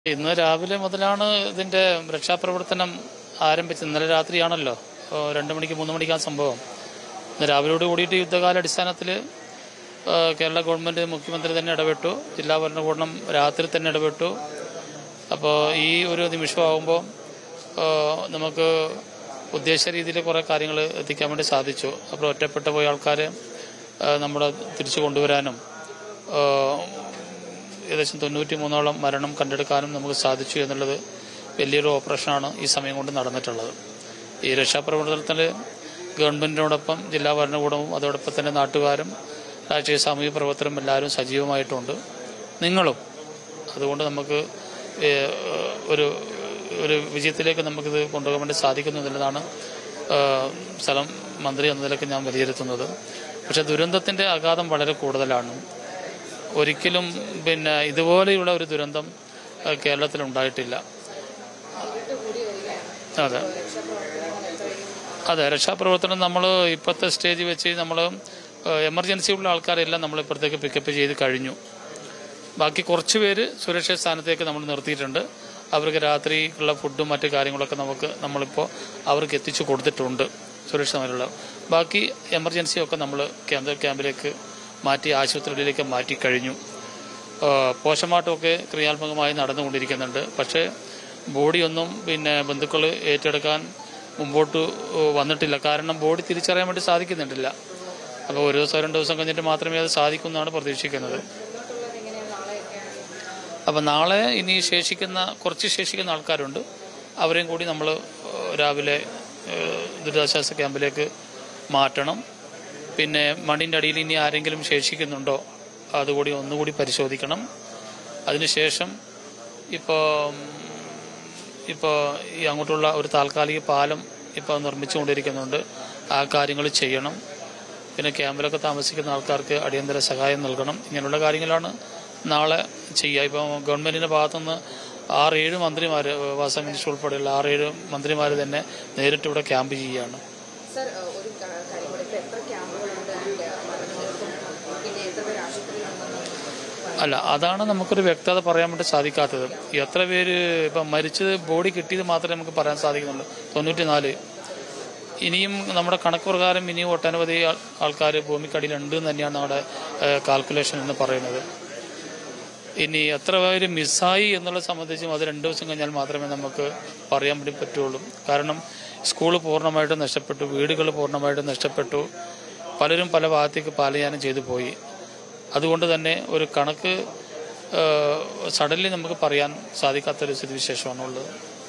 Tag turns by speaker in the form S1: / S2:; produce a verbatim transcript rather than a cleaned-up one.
S1: ഇന്ന് രാവിലെ മുതലാണ് ഇതിന്റെ രക്ഷാപ്രവർത്തനം ആരംഭിച്ചത്. ഇന്നലെ രാത്രിയാണല്ലോ രണ്ടു മണിക്ക് മൂന്ന് മണിക്കാണ് സംഭവം. ഇന്ന് രാവിലെയോട് കൂടിയിട്ട് യുദ്ധകാലാടിസ്ഥാനത്തിൽ കേരള ഗവൺമെന്റ് മുഖ്യമന്ത്രി തന്നെ ഇടപെട്ടു, ജില്ലാ ഭരണകൂടം രാത്രി തന്നെ ഇടപെട്ടു. അപ്പോൾ ഈ ഒരു നിമിഷമാകുമ്പോൾ നമുക്ക് ഉദ്ദേശ രീതിയിൽ കുറേ കാര്യങ്ങൾ എത്തിക്കാൻ വേണ്ടി സാധിച്ചു. അപ്പോൾ ഒറ്റപ്പെട്ടു പോയ ആൾക്കാരെ നമ്മൾ തിരിച്ചു കൊണ്ടുവരാനും ഏകദേശം തൊണ്ണൂറ്റി മൂന്നോളം മരണം കണ്ടെടുക്കാനും നമുക്ക് സാധിച്ചു എന്നുള്ളത് വലിയൊരു ഓപ്പറേഷനാണ് ഈ സമയം കൊണ്ട് നടന്നിട്ടുള്ളത്. ഈ രക്ഷാപ്രവർത്തനത്തിൽ ഗവൺമെന്റിനോടൊപ്പം ജില്ലാ ഭരണകൂടവും അതോടൊപ്പം തന്നെ നാട്ടുകാരും രാഷ്ട്രീയ സാമൂഹിക പ്രവർത്തനം എല്ലാവരും സജീവമായിട്ടുണ്ട്, നിങ്ങളും. അതുകൊണ്ട് നമുക്ക് ഒരു ഒരു വിജയത്തിലേക്ക് നമുക്കിത് കൊണ്ടുപോകാൻ വേണ്ടി സാധിക്കുന്നു എന്നുള്ളതാണ് സ്ഥലം മന്ത്രി എന്ന നിലയ്ക്ക് ഞാൻ വിലയിരുത്തുന്നത്. പക്ഷെ ദുരന്തത്തിന്റെ ആഘാതം വളരെ കൂടുതലാണ്. ഒരിക്കലും പിന്നെ ഇതുപോലെയുള്ള ഒരു ദുരന്തം കേരളത്തിൽ ഉണ്ടായിട്ടില്ല. അതെ അതെ രക്ഷാപ്രവർത്തനം നമ്മൾ ഇപ്പോഴത്തെ സ്റ്റേജ് വെച്ച് നമ്മൾ എമർജൻസി ഉള്ള ആൾക്കാരെല്ലാം നമ്മൾ ഇപ്പുറത്തേക്ക് പിക്കപ്പ് ചെയ്ത് കഴിഞ്ഞു. ബാക്കി കുറച്ച് പേര് സുരക്ഷിത സ്ഥാനത്തേക്ക് നമ്മൾ നിർത്തിയിട്ടുണ്ട്. അവർക്ക് രാത്രിക്കുള്ള ഫുഡും മറ്റു കാര്യങ്ങളൊക്കെ നമുക്ക് നമ്മളിപ്പോൾ അവർക്ക് എത്തിച്ചു കൊടുത്തിട്ടുണ്ട് സുരക്ഷിതമായിട്ടുള്ള. ബാക്കി എമർജൻസിയൊക്കെ നമ്മൾ കേന്ദ്ര ക്യാമ്പിലേക്ക് മാറ്റി ആശുപത്രികളിലേക്ക് മാറ്റി കഴിഞ്ഞു. പോസ്റ്റ്മോർട്ടമൊക്കെ ക്രിയാത്മകമായി നടന്നുകൊണ്ടിരിക്കുന്നുണ്ട്. പക്ഷേ ബോഡിയൊന്നും പിന്നെ ബന്ധുക്കൾ ഏറ്റെടുക്കാൻ മുമ്പോട്ട് വന്നിട്ടില്ല. കാരണം ബോഡി തിരിച്ചറിയാൻ വേണ്ടി സാധിക്കുന്നുണ്ടില്ല. അപ്പോൾ ഒരു ദിവസം രണ്ട് ദിവസം കഴിഞ്ഞിട്ട് മാത്രമേ അത് സാധിക്കുമെന്നാണ് പ്രതീക്ഷിക്കുന്നത്. അപ്പം നാളെ ഇനി ശേഷിക്കുന്ന കുറച്ച് ശേഷിക്കുന്ന ആൾക്കാരുണ്ട്, അവരെയും കൂടി നമ്മൾ രാവിലെ ദുരിതാശ്വാസ ക്യാമ്പിലേക്ക് മാറ്റണം. പിന്നെ മണ്ണിൻ്റെ അടിയിൽ ഇനി ആരെങ്കിലും ശേഷിക്കുന്നുണ്ടോ അതുകൂടി ഒന്നുകൂടി പരിശോധിക്കണം. അതിനുശേഷം ഇപ്പോൾ ഇപ്പോൾ ഈ അങ്ങോട്ടുള്ള ഒരു താൽക്കാലിക പാലം ഇപ്പോൾ നിർമ്മിച്ചുകൊണ്ടിരിക്കുന്നുണ്ട്, ആ കാര്യങ്ങൾ ചെയ്യണം. പിന്നെ ക്യാമ്പിലൊക്കെ താമസിക്കുന്ന ആൾക്കാർക്ക് അടിയന്തര സഹായം നൽകണം. ഇങ്ങനെയുള്ള കാര്യങ്ങളാണ് നാളെ ചെയ്യുക. ഇപ്പോൾ ഗവൺമെന്റിന്റെ ഭാഗത്തുനിന്ന് ആറേഴ് മന്ത്രിമാർ, വാസ മിനിസ്റ്റർ ഉൾപ്പെടെയുള്ള ആറേഴ് മന്ത്രിമാർ തന്നെ നേരിട്ട് ഇവിടെ ക്യാമ്പ് ചെയ്യുകയാണ്. അല്ല, അതാണ് നമുക്കൊരു വ്യക്തത പറയാൻ വേണ്ടി സാധിക്കാത്തത്. എത്ര പേര് ഇപ്പം മരിച്ചത് ബോഡി കിട്ടിയത് മാത്രമേ നമുക്ക് പറയാൻ സാധിക്കുന്നുള്ളൂ, തൊണ്ണൂറ്റി നാല്. ഇനിയും നമ്മുടെ കണക്ക് പ്രകാരം ഇനിയും ഒട്ടനവധി ആൾക്കാർ ഭൂമിക്കടിയിലുണ്ട് എന്ന് തന്നെയാണ് നമ്മുടെ കാൽക്കുലേഷൻ എന്ന് പറയുന്നത്. ഇനി എത്ര പേര് മിസ്സായി എന്നുള്ളത് സംബന്ധിച്ചും അത് രണ്ടു ദിവസം കഴിഞ്ഞാൽ മാത്രമേ നമുക്ക് പറയാൻ വേണ്ടി പറ്റുള്ളൂ. കാരണം സ്കൂൾ പൂർണ്ണമായിട്ടും നഷ്ടപ്പെട്ടു, വീടുകൾ പൂർണ്ണമായിട്ടും നഷ്ടപ്പെട്ടു, പലരും പല ഭാഗത്തേക്ക് പലായനം ചെയ്തു പോയി. അതുകൊണ്ട് തന്നെ ഒരു കണക്ക് സഡൻലി നമുക്ക് പറയാൻ സാധിക്കാത്തൊരു സ്ഥിതിവിശേഷമാണുള്ളത്.